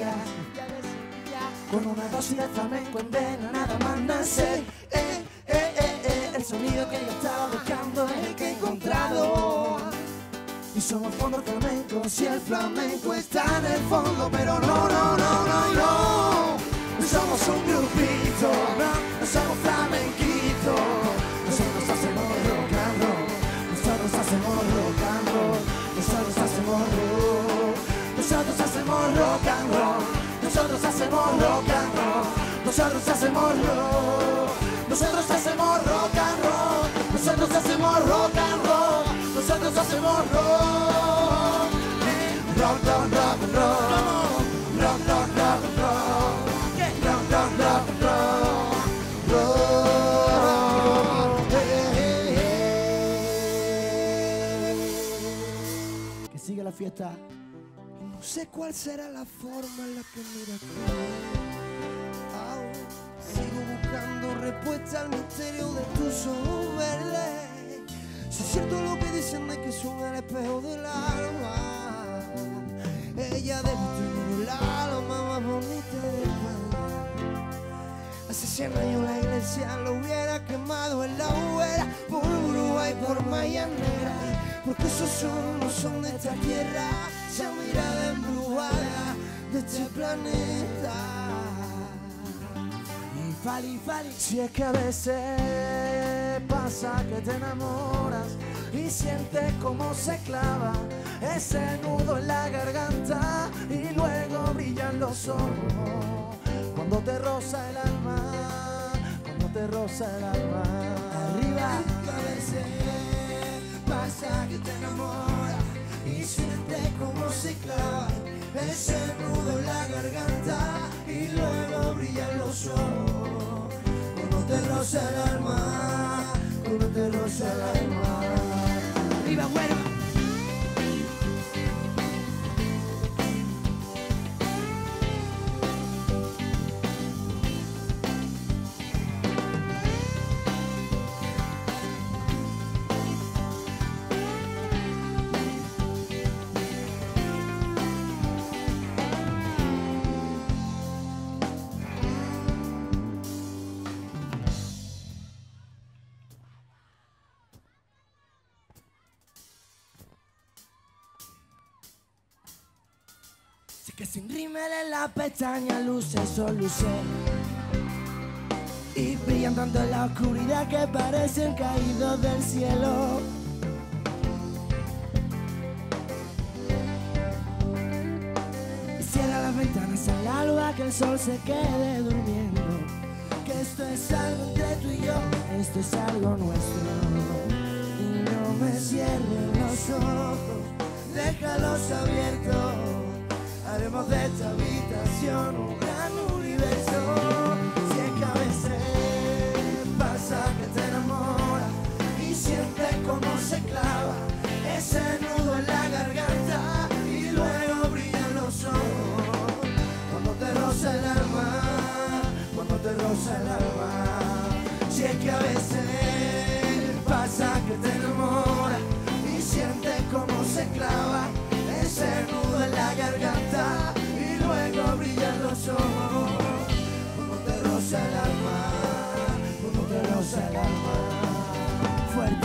Sevilla. Con una dosis de flamenco en vena nada más nacer. El sonido que yo estaba buscando es el que he encontrado. Y somos fondo flamenco, si el flamenco está en el fondo. Pero no, no, no, no, no. No somos un grupito, no somos flamenquitos. Nosotros hacemos rock and roll. Nosotros hacemos rock and roll. Nosotros hacemos rock. Nosotros hacemos rock and roll. Nosotros hacemos rock and roll. Nosotros hacemos rock. Nosotros hacemos rock and roll. Nosotros hacemos rock and roll. Nosotros hacemos rock. Rock, rock, rock and roll. Rock, rock, rock and roll. Rock, rock, rock and roll. Que siga la fiesta. No sé cuál será la forma en la que mira tú. Sigo buscando respuesta al misterio de tus ojos verdes. Si es cierto lo que dicen de que son el espejo del alma, ella debe tener el alma más bonita del mundo. Hace 100 años la iglesia lo hubiera quemado en la hoguera por grúa y por mayanera, porque esos no son de esta tierra, esa mirada embrujada de este planeta. Y fali, si es que a veces pasa que te enamoras y sientes como se clava ese nudo en la garganta y luego brillan los ojos cuando te roza el alma, cuando te roza el alma. Arriba, a veces pasa que te enamoras y sientes como se clava ese nudo en la garganta y luego brillan los ojos cuando te roza el alma, cuando te roza el alma. Arriba, bueno. Que sin rímel en la pestaña luce sol luce y brillan tanto en la oscuridad que parecen caídos del cielo. Y cierra las ventanas al alba que el sol se quede durmiendo, que esto es algo entre tú y yo, esto es algo nuestro. Y no me cierres los ojos, déjalos abiertos. Haremos de esta habitación un gran universo. Si es que a veces pasa que te enamoras y sientes como se clava ese nudo en la garganta y luego brillan los ojos cuando te roza el alma, cuando te roza el alma. Si es que a veces pasa que te enamoras y sientes como se clava ese nudo en la garganta y luego brillan los ojos cuando te roza el alma, cuando te roza el alma. Fuerte.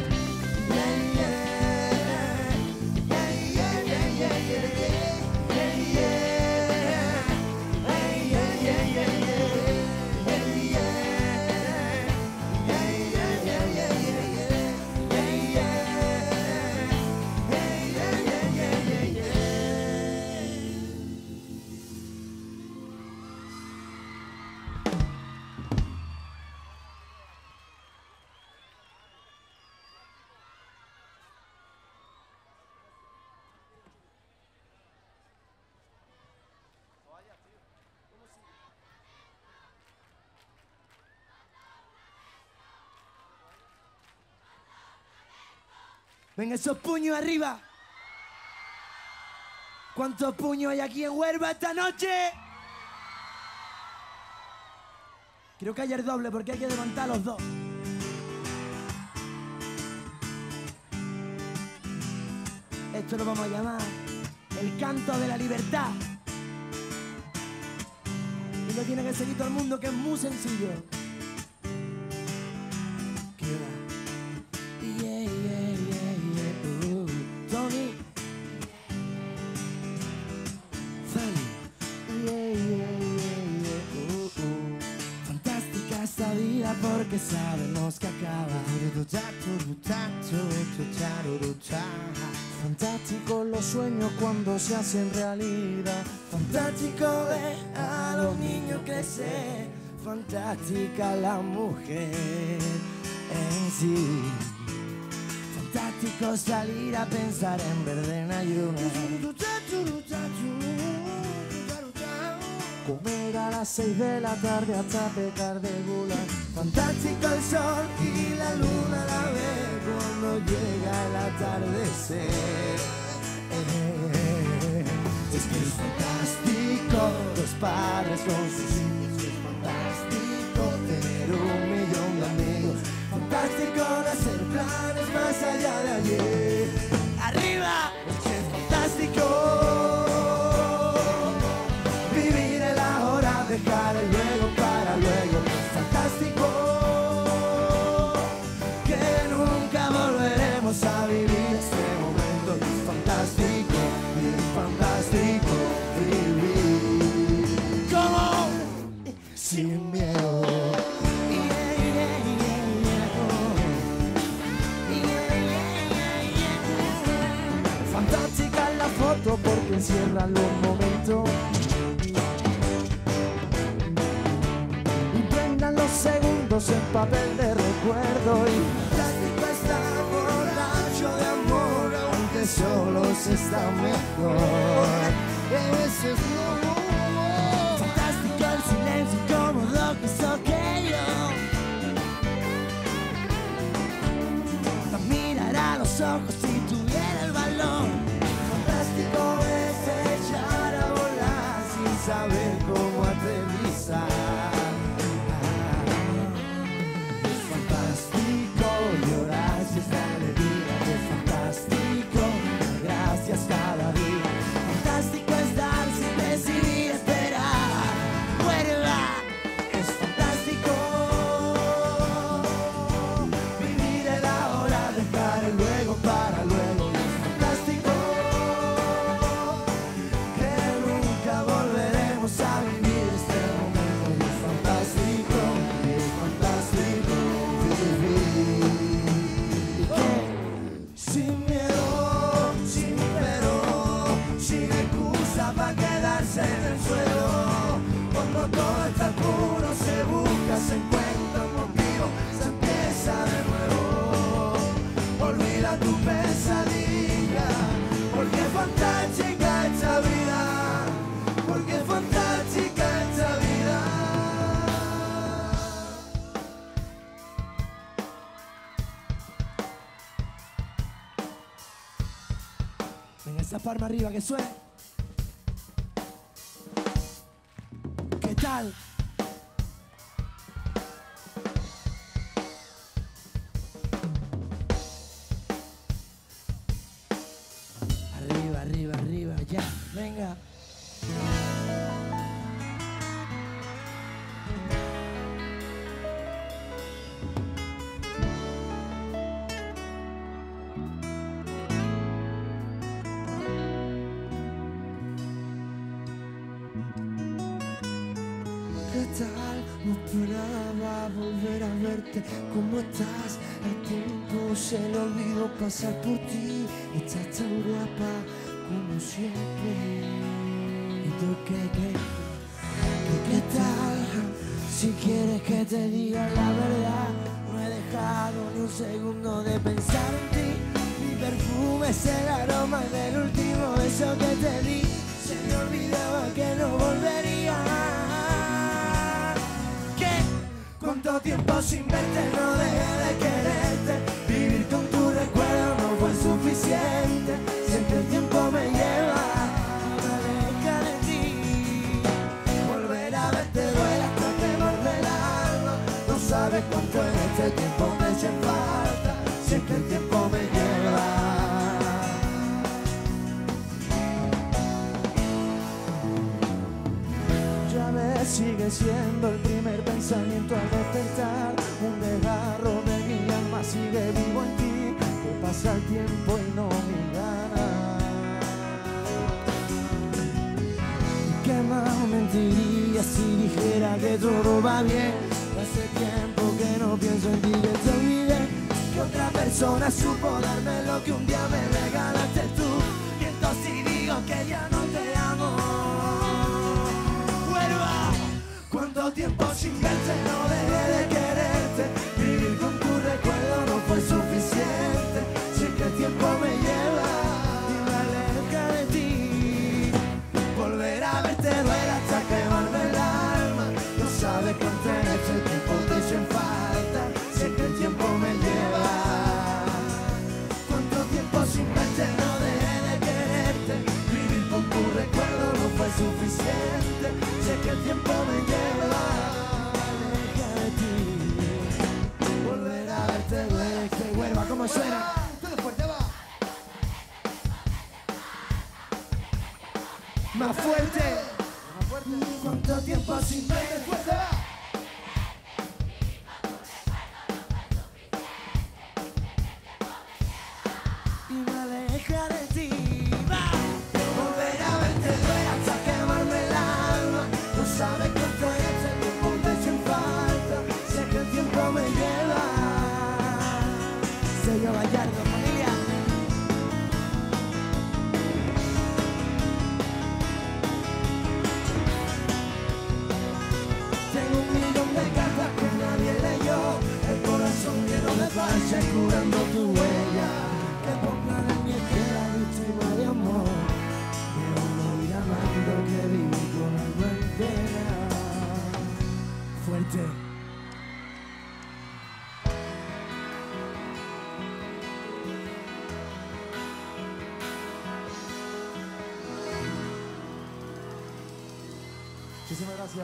Venga, esos puños arriba. ¿Cuántos puños hay aquí en Huelva esta noche? Creo que hay el doble porque hay que levantar los dos. Esto lo vamos a llamar el canto de la libertad. Y lo tiene que seguir todo el mundo, que es muy sencillo. ¿Qué va? Yeah, yeah, yeah, yeah. Tony. Fanny. Yeah, yeah, yeah, yeah. Fantástica esta vida porque sabemos que acaba. Fantástico los sueños cuando se hacen realidad. Fantástico ver a los niños crecer. Fantástica la mujer en sí. Fantástico salir a pensar en verde en ayunas. Comer a las 6 de la tarde hasta pecar de gula. Fantástico el sol y la luna la ve cuando llega el atardecer. Es que es fantástico los padres con sus hijos. Es fantástico tener 1.000.000 de amigos. Fantástico no hacer planes más allá de ayer. ¡Arriba! Es que es fantástico dejar el luego para luego. Es fantástico que nunca volveremos a vivir este momento. Es fantástico vivir como sin miedo. Fantástica la foto porque encierra los momentos. Segundos en papel de recuerdo. Y fantástico estar borracho de amor, aunque solos está mejor. Ese es lo fantástico el silencio incómodo que hizo que yo mirara a los ojos si tuviera el valor. Fantástico es echar a volar sin saber cómo aterrizar. Cada día. Fantástico es dar sin decidir esperar. ¡Vuelva! Es fantástico vivir el ahora, dejar el luego para luego. Es fantástico que nunca volveremos a vivir este momento. Es fantástico vivir. ¿Y qué? Sin miedo. Para quedarse en el suelo, cuando todo está oscuro se busca, se encuentra un motivo, se empieza de nuevo. Olvida tu pesadilla, porque es fantástica esta vida, porque es fantástica esta vida. Venga esa palma arriba que suene. ¿Qué tal? Arriba, arriba, arriba, ya, venga. ¿Qué tal? No esperaba volver a verte. ¿Cómo estás? El tiempo se le olvidó pasar por ti. Estás tan guapa como siempre. ¿Y tú qué tal? Si quieres que te diga la verdad, no he dejado ni un segundo de pensar en ti. Mi perfume es el aroma del último beso que te di. Se me olvidaba que no volvería. Cuánto tiempo sin verte, no dejé de quererte. Vivir con tu recuerdo no fue suficiente. Siempre el tiempo me lleva aleja de ti. Volver a verte duele hasta que muerde el alma. No sabes cuánto en este tiempo me eché falta. Siempre el tiempo me lleva. Ya ves. que sigue siendo el primer pensamiento al despertar. Un desgarro de mi alma sigue vivo en ti, que pasa el tiempo y no me gana. ¿Qué más mentiría si dijera que todo va bien? Hace tiempo que no pienso en ti, que te olvidé, que otra persona supo darme lo que un día me regalaste tú. Miento si digo que ya no te amo. Vuelva, cuánto tiempo sin verte, no dejé de quererte. Vivir con tu recuerdo no fue suficiente. Sé que el tiempo me lleva y me aleja de ti. Volver a verte duele hasta quemarme el alma. No sabes cuánto en este tiempo te hacen falta. Sé que el tiempo me lleva. Cuánto tiempo sin verte, no dejé de quererte. Vivir con tu recuerdo no fue suficiente. Sé que el tiempo me lleva, me aleja de ti. Volver a verte duele, que vuelva. ¿Cómo suena? Todo fuerte, va. Más fuerte. Más fuerte. ¿Cuánto tiempo sin verte? Fuerte, va. Y me aleja de ti. Va. Volver a verte duele hasta quemarme el alma. No sabes cuánto en este tiempo te hacen falta. Sé que el tiempo me lleva. Sello Gallardo, familia. Tengo un millón de cartas que nadie leyó. El corazón lleno de parches curando tu huella. Que pongan en mi esquina víctima de amor. Y no voy amando que viví con algo en pena. Fuerte. Muchísimas gracias.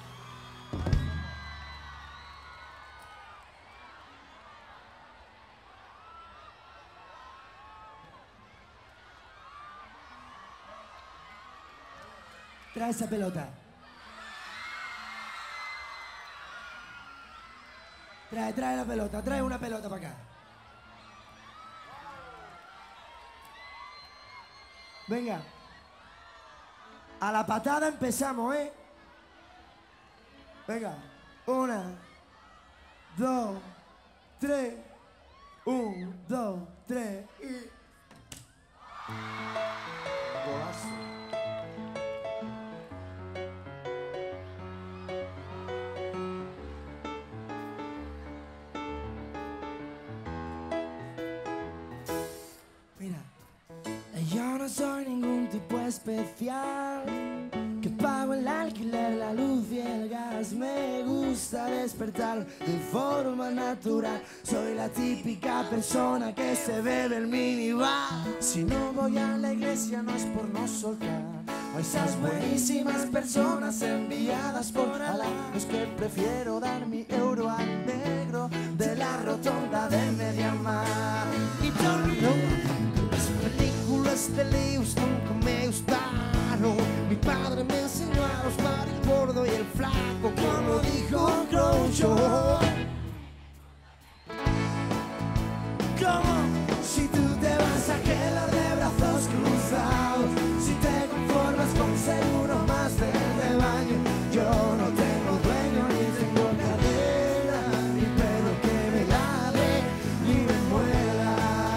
Trae esa pelota. Trae la pelota. Trae una pelota para acá. Venga. A la patada empezamos, ¿eh? Venga. 1, 2, 3. 1, 2, 3 y... Golazo. Mira, yo no soy ningún tipo especial, que pago el alquiler, la luz y el gas. Me gusta despertar de forma natural. Soy la típica persona que se bebe el minibar. Si no voy a la iglesia no es por no soltar a esas buenísimas personas enviadas por Alá. Es que prefiero dar mi euro al negro de la rotonda de Mediamar. Y torno, las películas de Lewis nunca me gustaron. Mi padre me enseñó a gustar el gordo y el flaco, como dijo Groucho. Como si tú te vas a quedar de brazos cruzados, si te conformas con ser uno más del rebaño. Yo no tengo dueño, ni tengo cadena, ni pelo que me ladre, ni me muela.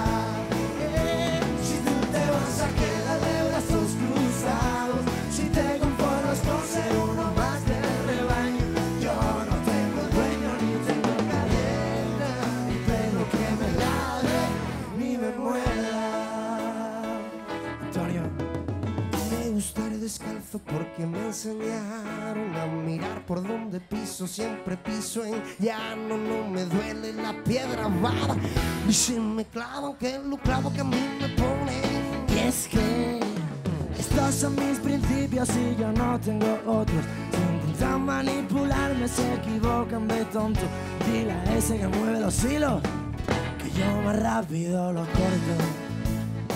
Si tú te vas a quedar de brazos cruzados, si te conformas con ser uno más del rebaño. Yo no tengo dueño, ni tengo cadena, ni pelo que me ladre, ni me muela. Antonio. Me gusta ir descalzo porque me enseñaron a mirar por donde piso. Siempre piso en llano, no me duele la piedra vara. Y si me clavan, que lo clavo que a mí me ponen. Y es que estos son mis principios y yo no tengo otros. Si intentan manipularme se equivocan de tonto. Dile a ese que mueve los hilos que yo más rápido los corto.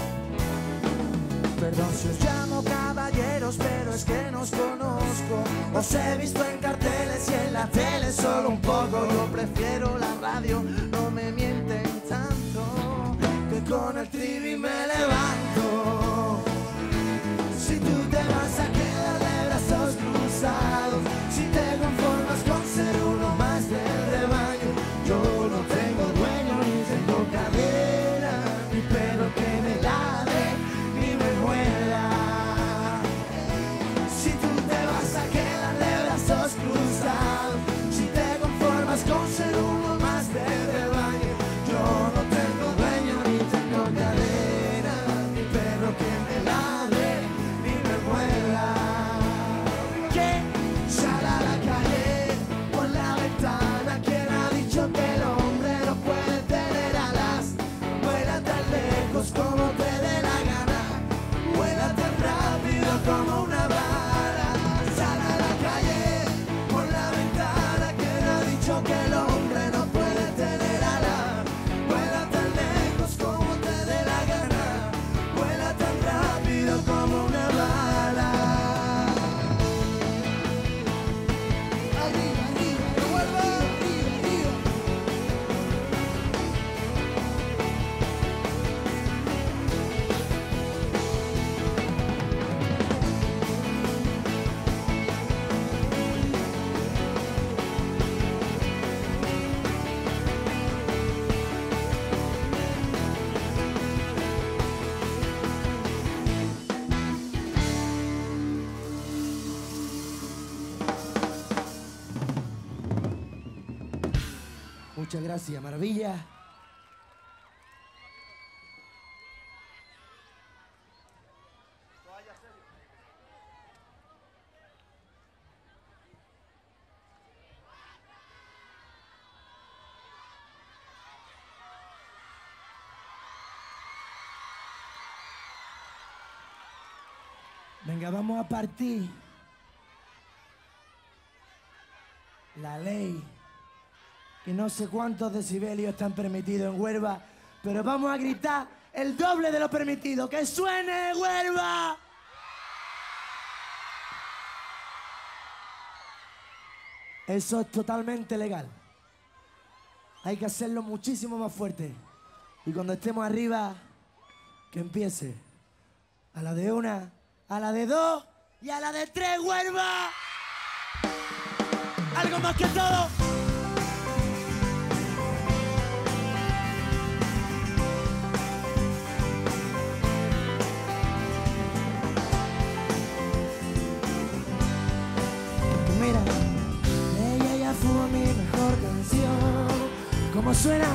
Perdón si os llamo caballeros, pero es que no os conozco. Os he visto en carteles y en la tele solo un poco. Yo prefiero la radio, no me mienten tanto, que con el trivi me levanto. Si tú te vas a quedar de brazos cruzados, si te conformas con ser uno más del rebaño, yo no tengo dueño ni tengo cadena, ni perro que me ladre ni me muela. Si tú te vas a quedar de brazos cruzados, si te conformas con ser uno más del rebaño, yo no tengo dueño ni tengo cadena, ni perro que me ladre ni me muela. Que sale a la calle por la ventana, quien ha dicho que el hombre no puede tener alas. Vuela tan lejos como te dé la gana, vuela tan rápido como una bala. Sale a la calle por la ventana, quien ha dicho que el hombre no puede tener alas. Vuela tan lejos como te dé la gana, vuela tan rápido como una bala. Arriba, arriba, que vuelva, arriba, arriba. Muchas gracias, maravilla. Venga, vamos a partir la ley, que no sé cuántos decibelios están permitidos en Huelva, pero vamos a gritar el doble de lo permitido. ¡Que suene Huelva! Eso es totalmente legal. Hay que hacerlo muchísimo más fuerte. Y cuando estemos arriba, que empiece. A la de una, a la de dos y a la de tres, Huelva. Algo más que todo. Mira, ella ya fue mi mejor canción. ¿Cómo suena?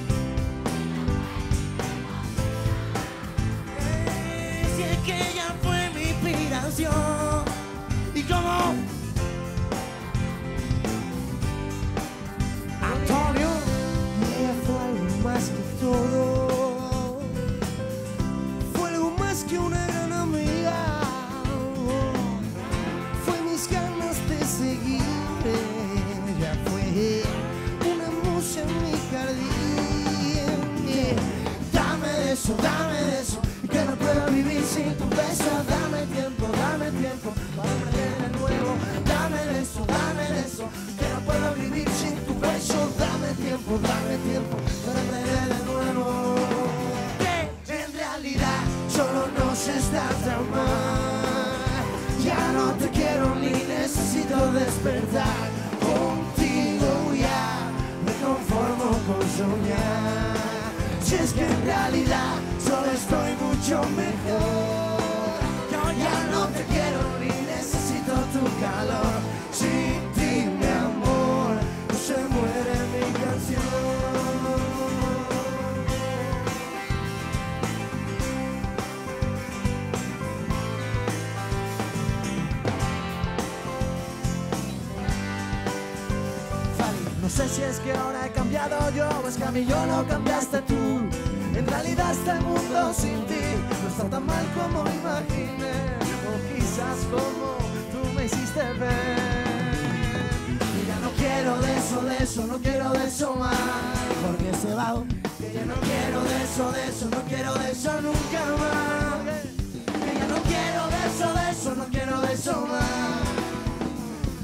Si es que ella fue mi inspiración. ¿Y cómo? Antonio, ella fue algo más que todo. Fue algo más que una gran amiga. Fue mis ganas de seguir. Ella fue una musa en mi jardín. Dame de eso, que no puedo vivir sin tu beso. Dame tiempo para aprender de nuevo. Dame de eso, que no puedo vivir sin tu beso. Dame tiempo para aprender de nuevo. Que en realidad solo nos está tan mal. Ya no te quiero ni necesito despertar. Contigo ya me conformo con soñar. Si es que en realidad solo estoy mucho mejor. Yo ya no te quiero ni necesito tu calor. Sin ti, mi amor, no se muere mi canción. No sé si es que ahora he cambiado yo o es que a mí yo lo cambiaste tú. En realidad este mundo sin ti no está tan mal como imaginé, o quizás como tú me hiciste ver. Y ya no quiero de eso, no quiero de eso más, porque se va. Que ya no quiero de eso, no quiero de eso nunca más. Que ya no quiero de eso, no quiero de eso más.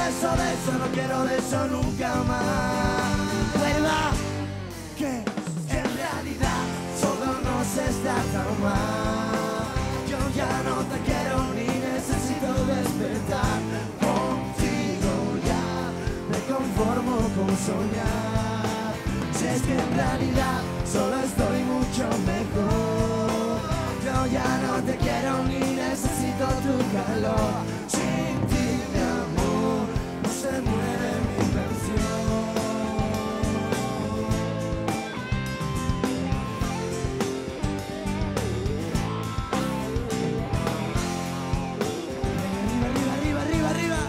de eso, no quiero de eso nunca más. ¿Verdad? Que en realidad solo nos está tan mal. Yo ya no te quiero ni necesito despertar. Contigo ya me conformo con soñar. Si es que en realidad solo estoy mucho mejor. Yo ya no te quiero ni necesito tu calor. Sin ti, mi amor, no se muere mi canción. Arriba, arriba, arriba, arriba.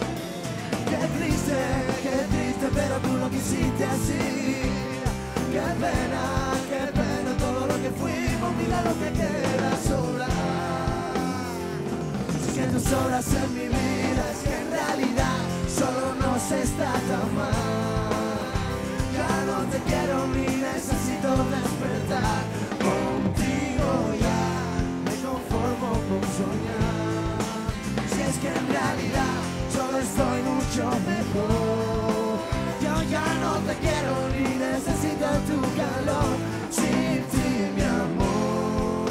Qué triste, pero tú lo quisiste así. Qué pena todo lo que fuimos, mira lo que queda sola. Si que tus horas en mi vida, es que en realidad solo nos está tan mal. Ya no te quiero ni necesito despertar. Contigo ya me conformo con soñar. Si es que en realidad solo estoy mucho mejor. Yo ya no te quiero ni necesito tu calor. Sin ti, mi amor.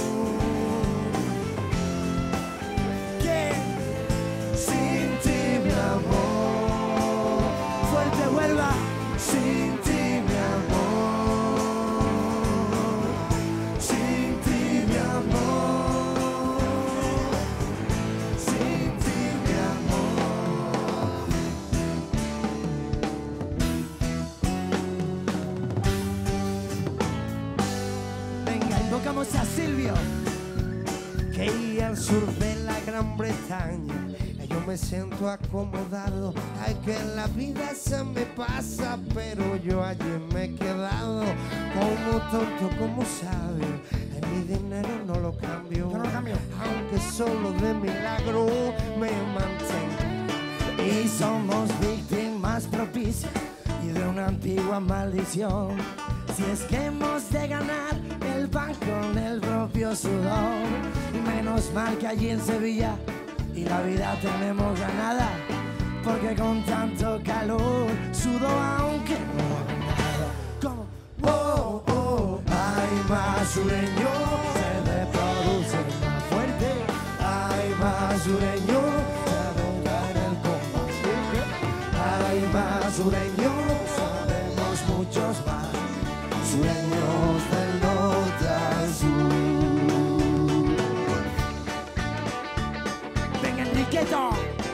¿Qué? Sin ti, mi amor. Fuerte, vuelva. Sin ti, mi amor. Sin ti, mi amor. Sin ti, mi amor. Venga, invocamos a Silvio. Que ir al sur de la Gran Bretaña, yo me siento acomodado. Ay, que la vida se me pasa, pero yo allí me he quedado como tonto, como sabio. Mi dinero no lo cambio, aunque solo de milagro me mantengo. Y somos víctimas propicias y de una antigua maldición. Si es que hemos de ganar el pan con el propio sudor. Y menos mal que allí en Sevilla y la vida tenemos ganada, porque con tanto calor sudo aunque no haga nada. Como oh, oh, hay más sureños, se reproducen más fuerte. Hay más sureños, se ahoga en el compás. Hay más sureños, sabemos muchos más. Sueños del norte al sur. Venga, Enriqueto.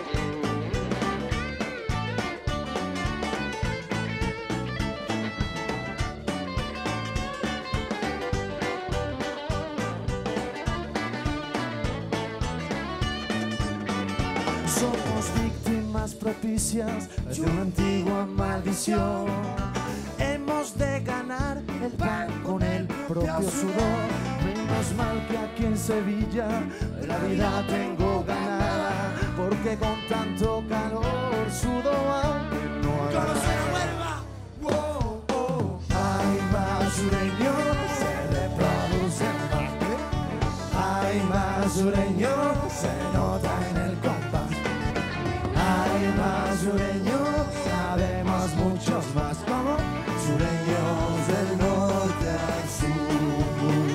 Somos víctimas propicias de una antigua maldición. Hemos de ganar el pan con el propio sudor. Menos mal que aquí en Sevilla la vida tengo ganada, porque con tanto calor sudo aunque no haga nada. Oh, oh. Hay más sureños, se reproducen más. Hay más sureños, se nota en el compás. Hay más sureños, sabemos muchos más. Como sureños del norte al sur.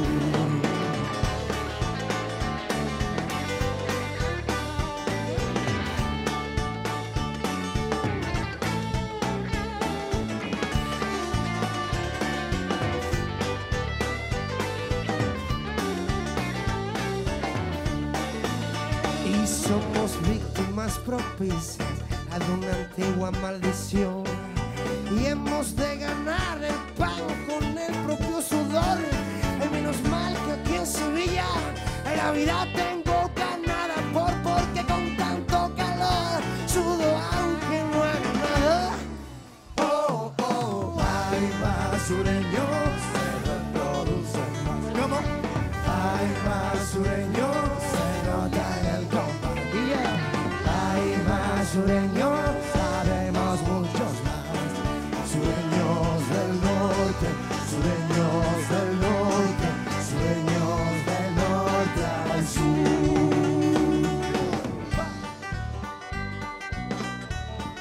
Y somos víctimas propicias a de una antigua maldición. Y hemos de ganar el pan con el propio sudor. Y menos mal que aquí en Sevilla la vida tengo ganada, porque con tanto calor sudo aunque no haga nada. Oh, oh, hay más sureños, se reproducen más. ¿Cómo? Hay más sureños, se nota en el compás. Hay más sureños, sabemos muchos más. Sureños del norte, sureños del norte, sureños del norte al sur.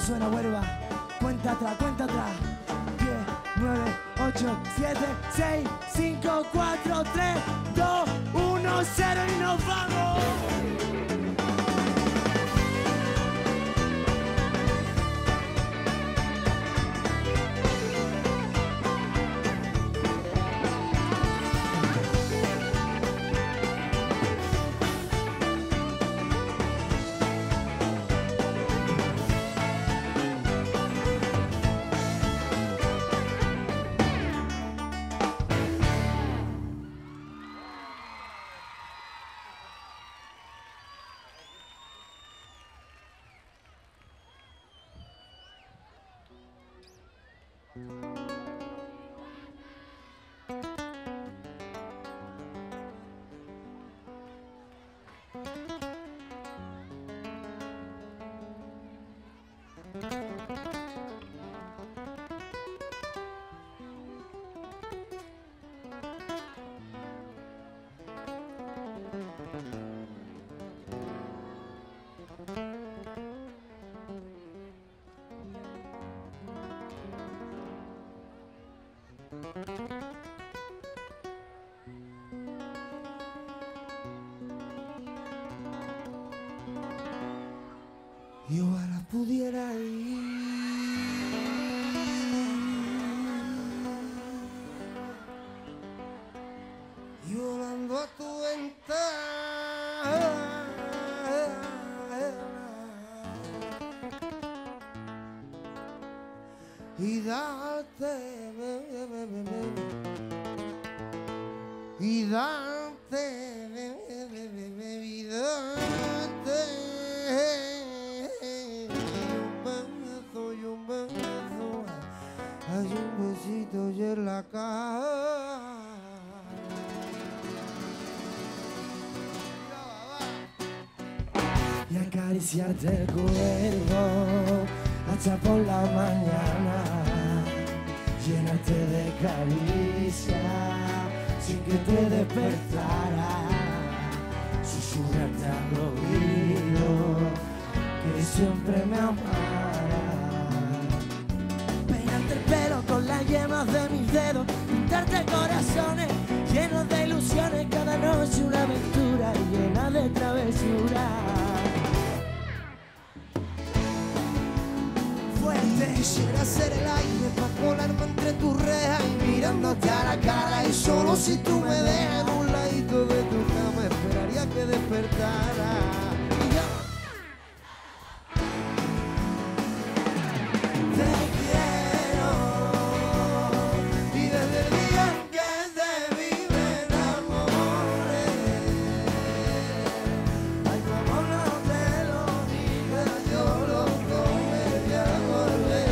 suena, Huelva? Cuenta atrás, cuenta atrás. 10, 9, 8, 7, 6, 5, 4, 3, 2, 1, 0 y nos vamos. Y ojalá pudiera ir y volando a tu ventana y darte y darte hay un besito y en la cara y acariciarte el cuerpo hasta por la mañana, llenarte de caricia sin que te despertara, susurrarte al oído que siempre me amara, peinarte el pelo con las yemas de mis dedos, pintarte corazones llenos de ilusiones, cada noche una aventura llena de travesuras. Quisiera ser el aire para colarme entre tus rejas y mirándote a la cara, y solo si tú me dejas en un ladito de tu cama esperaría que despertara. Te quiero y desde el día en que te vi me enamoré. Ay, como no te lo diga, yo loco me voy a volver.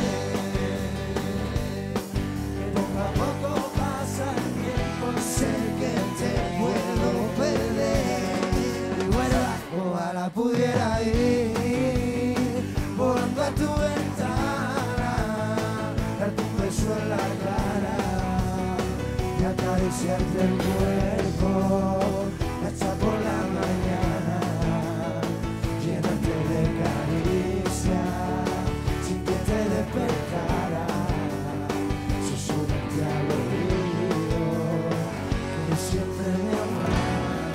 Sé que te puedo perder. Y bueno, ojalá pudiera ir volando a tu ventana, darte un beso en la cara y acariciarte el cuerpo hasta por la mañana, llenarte de caricia sin que te despertara, susurrarte al oído siempre me amará.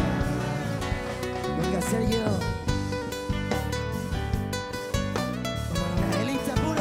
Venga, Sergio. Como un angelista puro.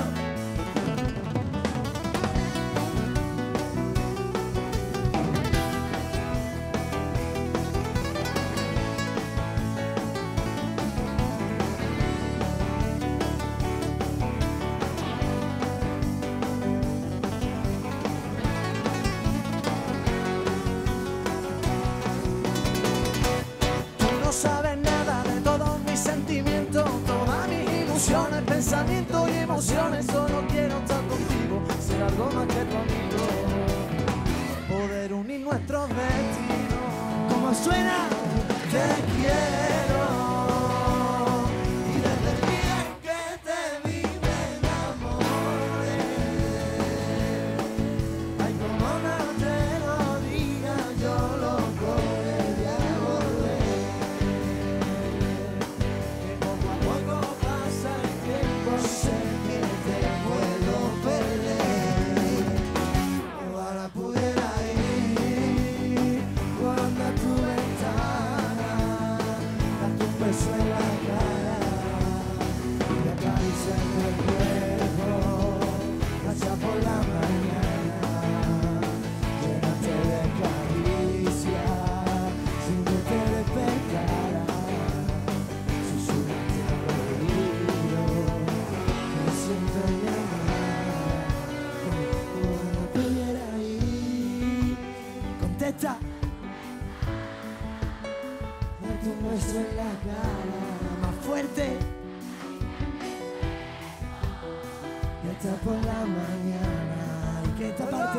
Pensamientos y emociones, solo quiero estar contigo, ser algo más que tu amigo, poder unir nuestros destinos. ¿Cómo suena? Te quiero y desde el día en que te vi me enamoré. Ay, como no te lo diga, yo loco me voy a volver. Que poco a poco pasa el tiempo, sé que beso en la cara y acariciando el cuerpo allá por la mañana, llénate de caricia sin que te despertara, susurrarte al oído que siempre me amará. Cuando pudiera ir, contesta. Darte un beso en la cara más fuerte y hasta por la mañana. Y que esta parte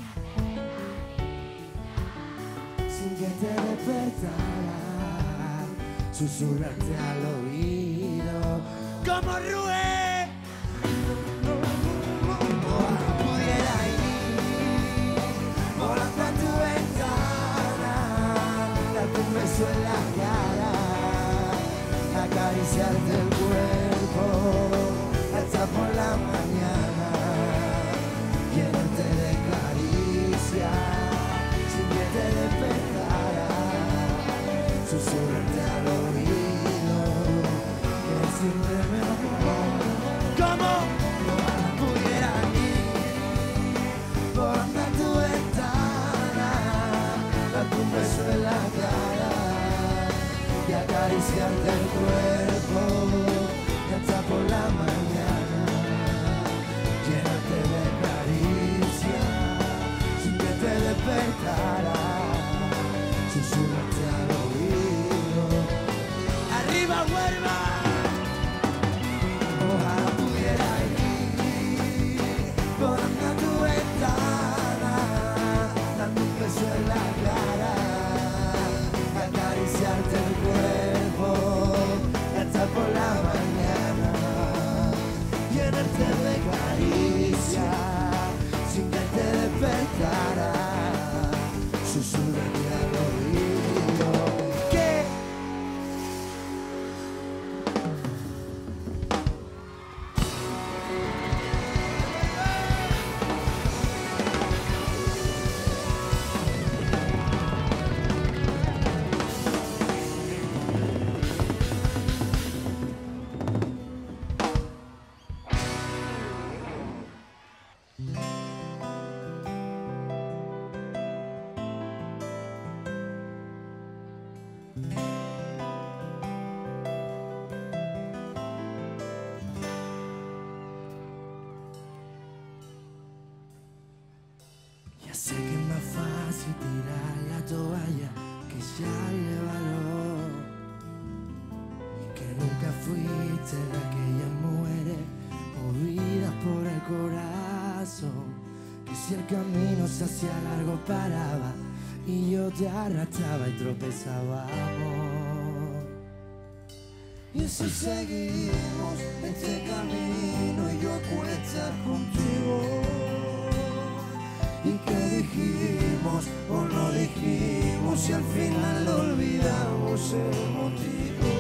sin que te despertara, susurrarte al oído como Rubén. Pudiera ir volando a tu ventana, darte un beso en la cara, acariciarte el cuerpo hasta por la mañana, llenarte de caricia sin que te despertara, susurrarte al oído que siempre me amó. ¿Cómo? Pudiera ir volando a tu ventana, darte un beso en la cara y acariciarte el cuerpo y hasta por la mañana, llénate de caricia sin que te despertara, susurrarte al oído. ¡Arriba, Huelva! Ojalá pudiera ir volando a tu ventana, dando un beso en la cara, acariciarte el cuerpo hasta por la mañana, llenarte de caricia sin que te despertara, susurrarte al oído. ¿Qué? Ya sé que es más fácil tirar la toalla que ya le valor, y que nunca fuiste de aquellas mujeres movidas por el corazón, que si el camino se hacía largo paraba y yo te arrastraba y tropezábamos. Y así seguimos este camino y yo a cuestas contigo. ¿Y qué dijimos o no dijimos? Y al final olvidamos el motivo.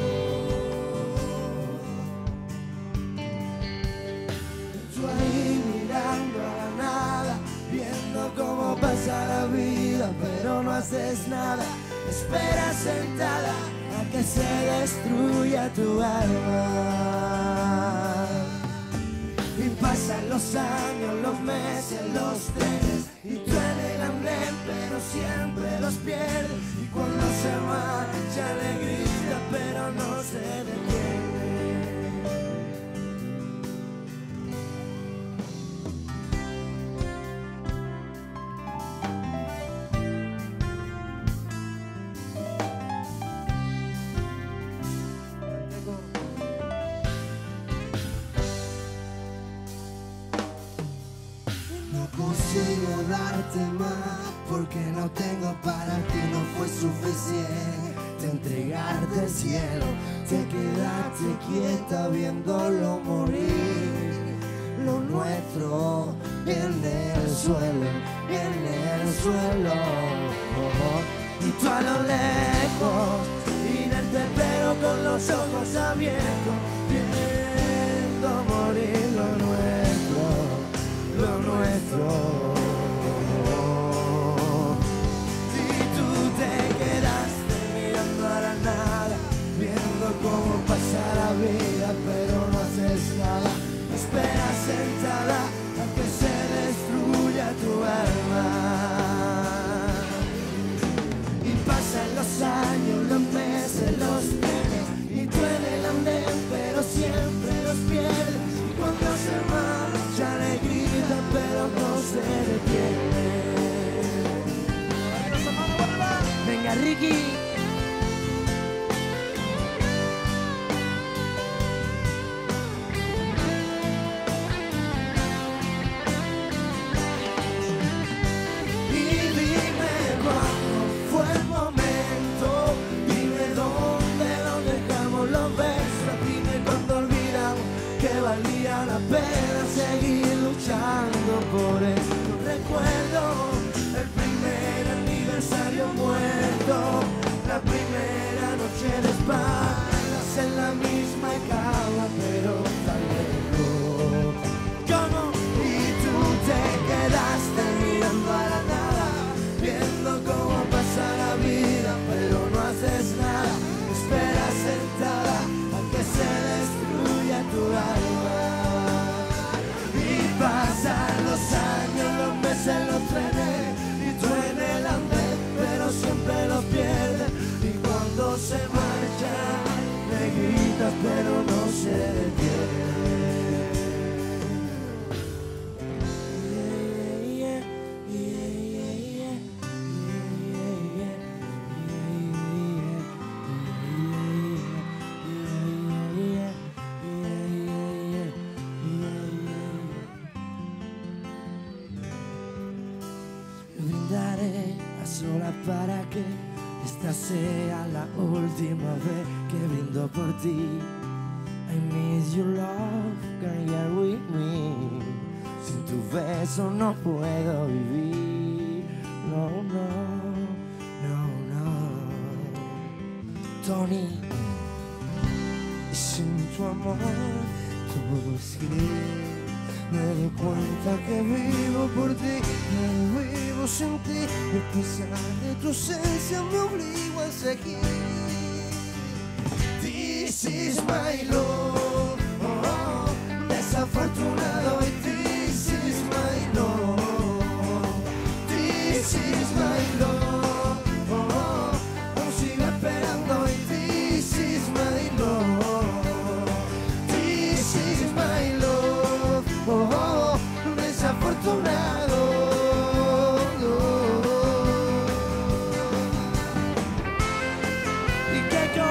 Tú ahí mirando a la nada, viendo cómo pasa la vida, pero no haces nada. Esperas sentada a que se destruya tu alma. Y pasan los años, los meses, los trenes, y tú en el andén, pero siempre los pierdes. Y cuando se marcha le grita, pero no se detiene. Consigo darte más porque no tengo para ti, no fue suficiente entregarte el cielo, te quedaste quieta viéndolo morir. Lo nuestro viene el suelo, y tú a lo lejos mirarte pero con los ojos abiertos, viendo morir lo nuestro. Y tú te quedaste mirando a la nada, viendo pena seguir luchando por esto. Recuerdo el primer aniversario muerto, la primera noche de espaldas en la misma cama, pero tan lejos. ¿Cómo? Y tú te quedaste mirando a la nada, viendo cómo pasa la vida, pero no haces nada. Esperas sentada a que se destruya tu alma. Y pasan los años, los meses, los trenes, y tú en el andén, pero siempre los pierdes. Y cuando se marcha, le gritas, pero no se detiene. Brindaré a solas para que esta sea la última vez que brindo por ti. I miss your love, can you hear with me? Sin tu beso no puedo vivir. No, no, no, no. Tony, sin tu amor todo es gris. Me doy cuenta que vivo por ti, no vivo sin ti. Y a pesar de tu ausencia me obligo a seguir. This is my love, oh, oh, desafortunado. Y this is my love, this is my love, oh, oh, aún sigo esperando. Y this is my love, this is my love, oh, oh, desafortunado. y que yo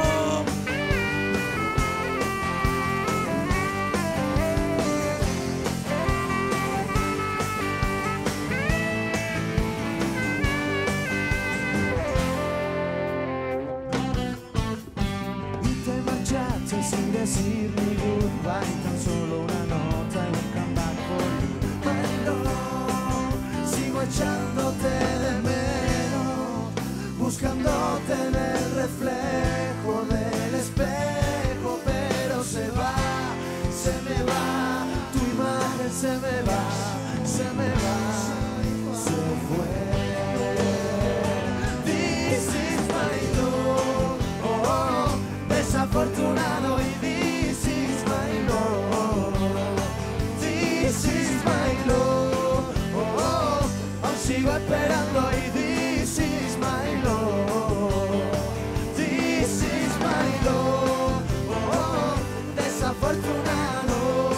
Y te marchaste sin decir ni goodbye, tan solo una nota y un comeback for you. my love, sigo echándote de menos, buscándote en el reflejo del espejo, pero se va, se me va, tu imagen se me va, se me va, se fue. This is my love, oh, oh, desafortunado. Y this is my love, this is my love, oh, oh, aún sigo esperando. Y this is my love, this is my love, oh, oh, desafortunado.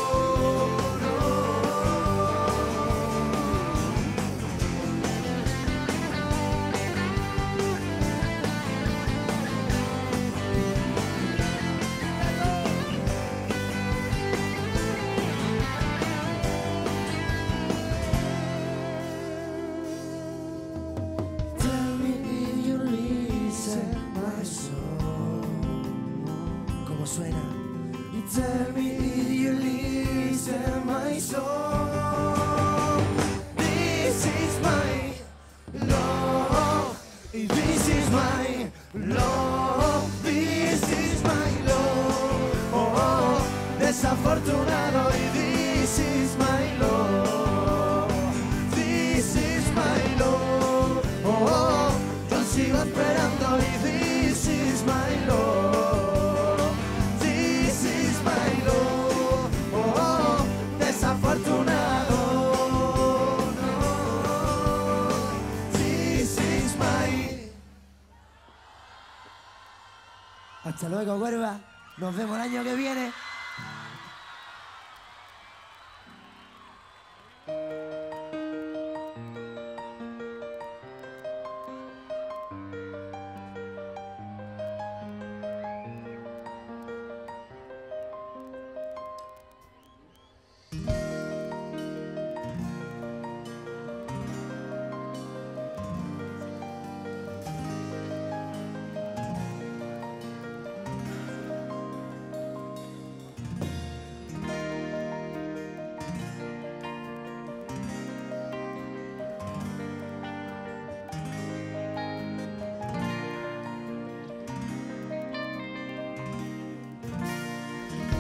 Tell me if you listen my song. ¿Cómo suena? Tell me if you listen my song. This is my love. This is my love. This is my love. Oh, oh, desafortunado. Y this is my love. This is my love. Oh, oh, yo sigo esperando. Y this is my love. This is my love. Oh, oh, desafortunado. No. This is my. Hasta luego, Cuerva. Nos vemos el año que viene.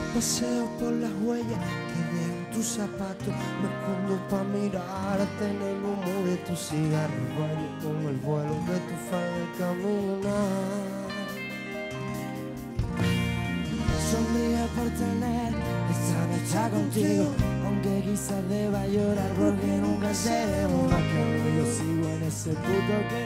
Paseo por las huellas que dejan tus zapatos. Me escondo pa' mirarte en el humo de tu cigarro. Bailo con el vuelo de tu falda de caminar. Sonríe por tener esta noche contigo, aunque quizás deba llorar porque nunca seremos más que uno. Yo sigo en ese puto que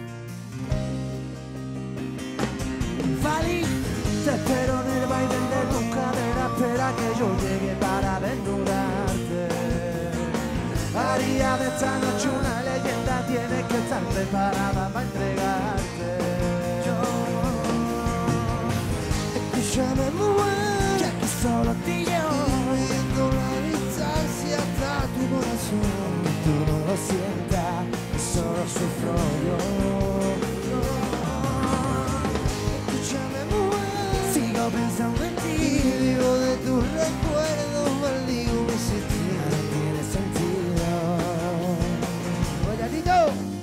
Fali, te espero en el baile de tu cadera. Espera que yo llegue para desnudarte. Haría de esta noche una leyenda. Tienes que estar preparada para entregarte. Escúchame, mujer, Que aquí solo tú y yo, viendo la distancia hasta tu corazón. que tú no lo sientas, solo sufro yo. Escúchame, mujer, Sigo pensando en y ti, vivo de tus recuerdos, maldigo mi existir. no tiene sentido. Oye, Tito.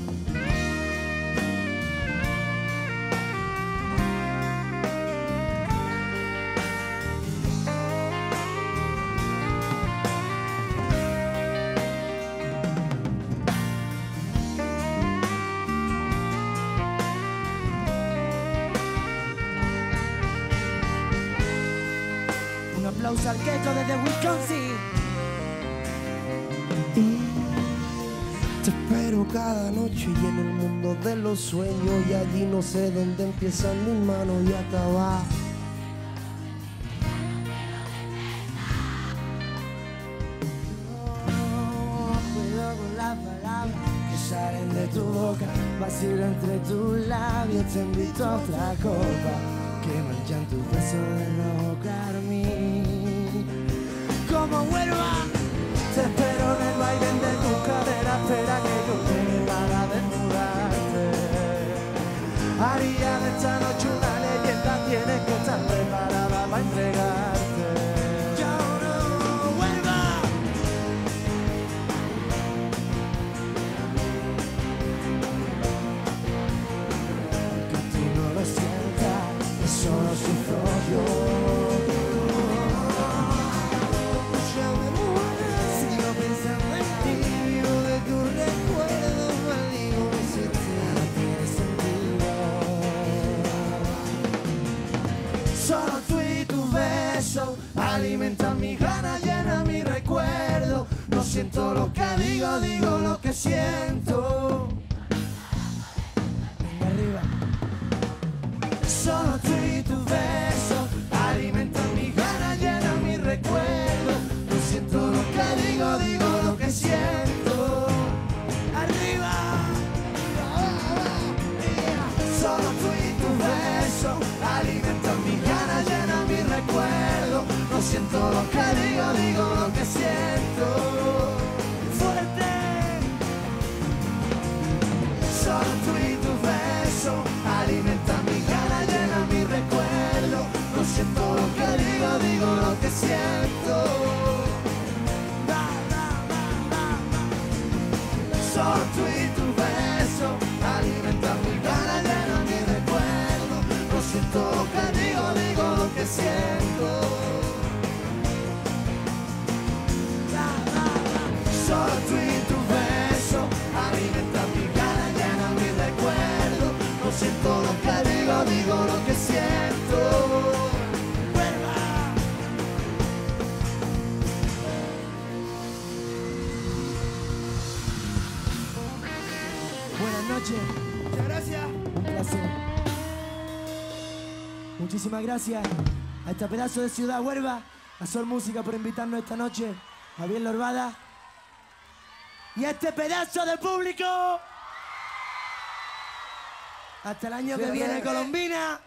Un aplauso al Keiko desde Wisconsin. Te espero cada noche y en el mundo de los sueños, y allí no sé dónde empiezan mis manos y acabar. Cuidado con las palabras que salen de tu boca. Vacilo entre tus labios, te invito a otra copa. Que manchan tus besos de rojo carmín. Como vuelva, te espero en el baile de tu cadera. Espera que yo llegue para desnudarte. Haría de esta noche una leyenda. Tienes que estar preparada para entregarte. Yo no vuelva. Que tú no lo sientas, solo sufro yo. Escúchame, mujer, Sigo pensando en y ti, vivo de tus recuerdos, maldigo mi existir. no tiene sentido. Solo tú y tu beso alimentan mi ganas, llenan mi recuerdo. No siento lo que digo, digo lo que siento. Venga arriba. Solo tú y tu beso alimentan mi ganas, llenan mi recuerdo. No siento lo que digo, digo lo que siento. Arriba. Solo tú y tu beso alimentan mi ganas, llenan mi recuerdo. No siento lo que digo, digo lo que siento. Fuerte. Solo tú y tu beso alimentan mi ganas, llenan mi recuerdo. No siento lo que digo, digo lo que siento. Solo tú y tu beso alimentan mi ganas, llenan mi recuerdo. No siento lo que digo, digo lo que siento. Solo tú y tu beso alimentan mi ganas, llenan mi recuerdo. No siento lo que digo, digo lo que siento. ¡Vuelva! Buenas noches. Muchas gracias. Un placer. Muchísimas gracias a este pedazo de ciudad Huelva, a Sol Música por invitarnos esta noche, a Javier Lorbada y a este pedazo de público. Hasta el año que viene, Colombina.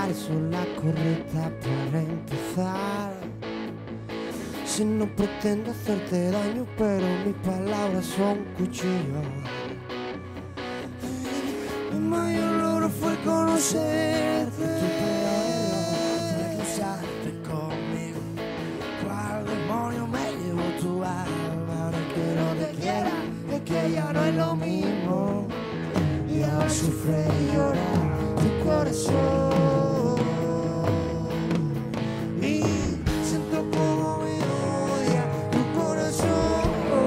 lugares son la correcta para empezar. Si no pretendo hacerte daño, pero mis palabras son cuchillos. Mi mayor logro fue conocerte. Tu peor cruzarte conmigo. ¿Cuál demonio me llevó tu alma? Ahora que no te quiera, es que ya no es lo mismo. Y ahora sufre y llora tu corazón. Y siento como me odia tu corazón.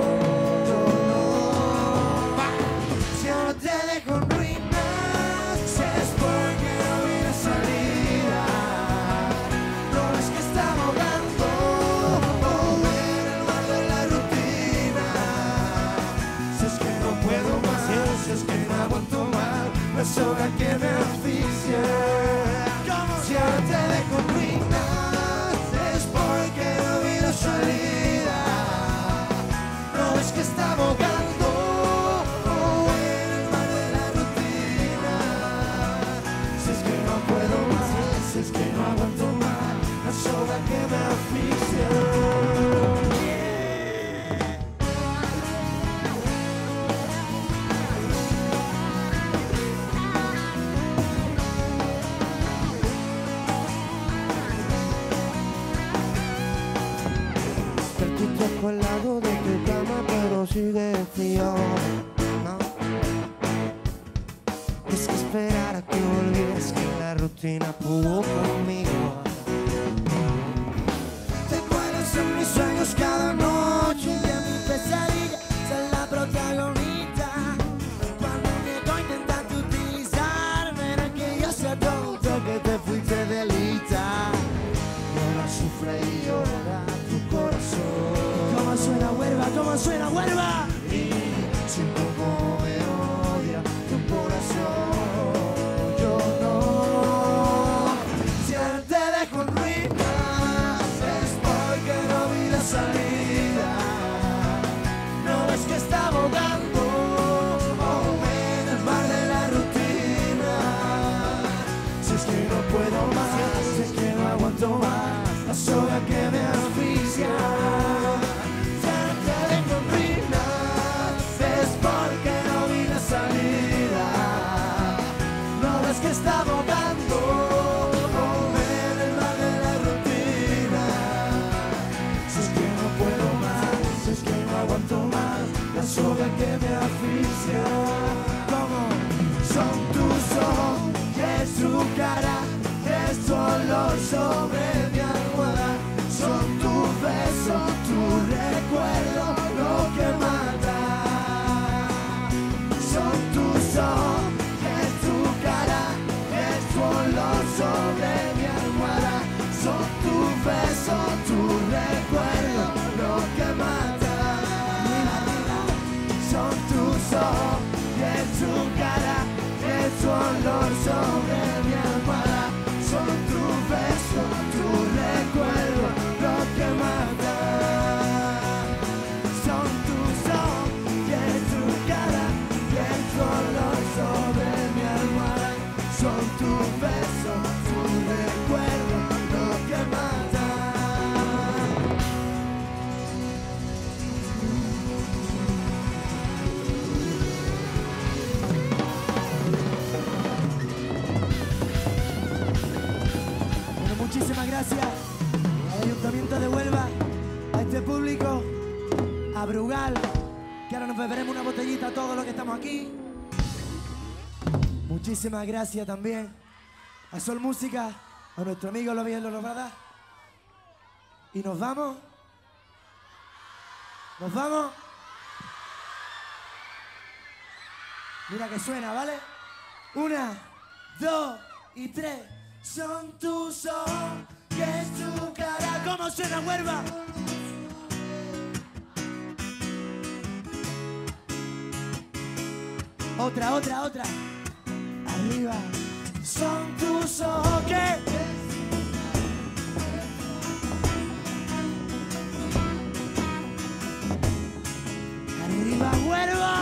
Si ahora te dejo en ruinas, es porque no vi la salida. No ves que está ahogando en el mar de la rutina. Si es que no puedo más, si es que no aguanto más la soga que me asfixia. Si ahora te dejo en ruinas, es porque no vi la salida. No ves que está ahogando en el mar de la rutina. Si es que no puedo más, si es que no aguanto más la soga que me asfixia. Pertito al lado de tu cama, pero sigue frío. No. Es que esperar a que olvides que la rutina pudo conmigo. Te cuelas en mis sueños cada noche y en mi pesadilla soy la protagonista. Cuando niego intentando utilizarme, era que yo sea tonto, que te fuiste de lista. Y ahora sufre y llora tu corazón. ¿Cómo suena Huelva? ¿Cómo suena Huelva? Y siento como me odia tu corazón. Yo no. Si ahora te dejo en ruinas, es porque no vi la salida. No ves que está ahogando en el mar de la rutina. Si es que no puedo más, si es que no aguanto más la soga que me asfixia. Si ahora te dejo en ruinas, es porque no vi la salida. No ves que está ahogando en el mar de la rutina. Si es que no puedo más, si es que no aguanto más la soga que me asfixia. Como son tus ojos, es tu cara, es tu olor sobre mi almohada. Son tu beso, tu recuerdo, lo que mata. Son tus ojos, es tu cara, es tu olor sobre mi almohada. Son tu beso, tu recuerdo, lo que mata. Son tus ojos, es tu cara, es tu olor sobre mi almohada. Son tu beso, tu recuerdo, lo que mata. Son tus ojos, es tu cara, es tu olor sobre mi almohada. Son tu beso, tu recuerdo, lo que mata. Bueno, muchísimas gracias al Ayuntamiento de Huelva, a este público, a Brugal, que ahora nos beberemos una botellita a todos los que estamos aquí. Muchísimas gracias también a Sol Música, a nuestro amigo Lobiel Lorobada. Y nos vamos. Nos vamos. Mira que suena, ¿vale? 1, 2 y 3. Son tus ojos, que es tu cara. ¿Cómo suena Huelva? Otra, otra, otra. Arriba. Son tus ojos que... Arriba, Huelva.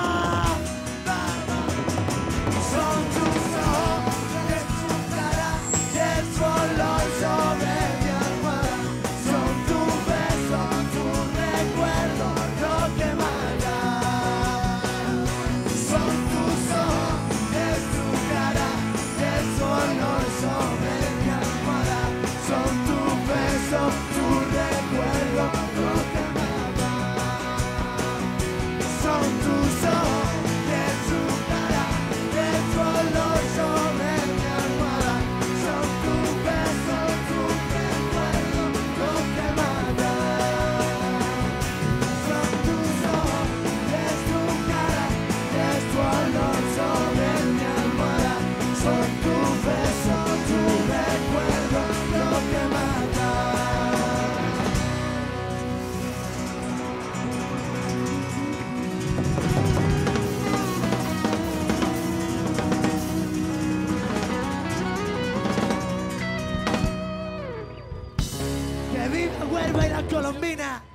Son tus ojos, que es tu cara, viva Huelva y la Colombina.